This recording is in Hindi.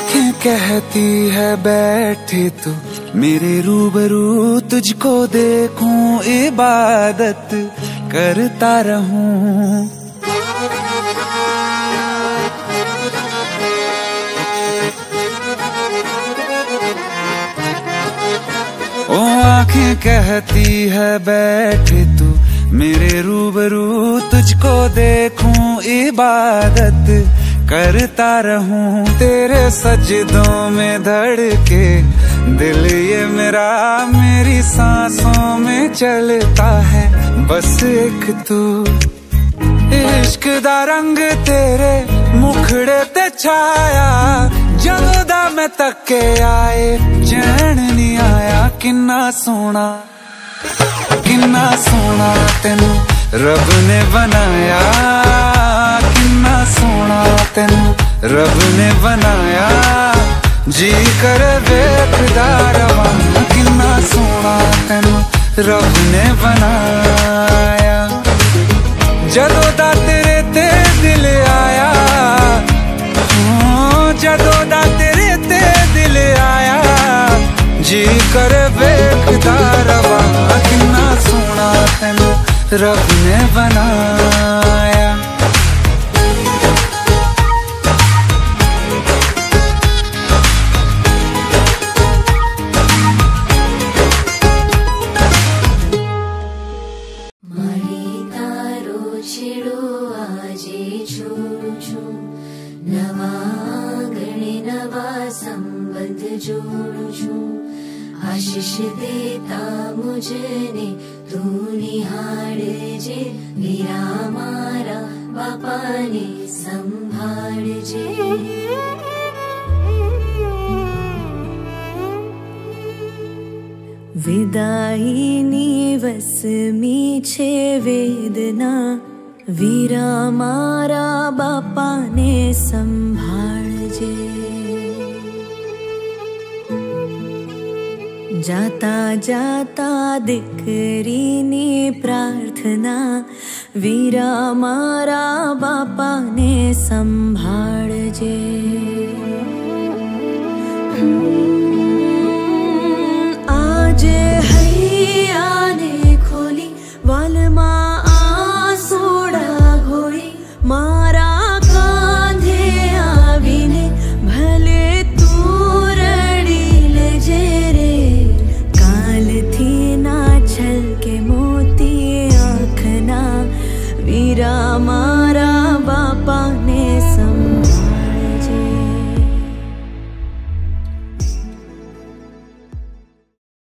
आंखें कहती है बैठे तू मेरे रूबरू, तुझको देखूं इबादत करता रहूं। ओ आंखें कहती है बैठे तू मेरे रूबरू, तुझको देखूं इबादत करता रहूं। तेरे सजदों में धड़के दिल ये मेरा, मेरी सांसों में चलता है बस एक तू। इश्क दा रंग तेरे मुखड़े ते छाया, जदों दा मैं तके आए चैन नहीं आया। किन्ना सोना तेनू रब ने बनाया, किन्ना सोना तेनू रब ने बनाया। जी कर वेखदा रवां, किन्ना सोना तेनू रब ने बनाया। जदों दा तेरे ते दिल आया, जदों दा तेरे ते दिल आया। जी कर वेखदा रवां, किन्ना सोना तेनू रब ने बनाया। जोड़ू छू आशीष देता मुझने, तू निहार जे मेरा मारा बापा ने संभाळ जे। विदाईनी वसमी छे वेदना, वीरा मारा बापा ने संभाळ जे। जाता जाता दीकरीनी प्रार्थना, वीरा मारा बापा ने संभाळ जे।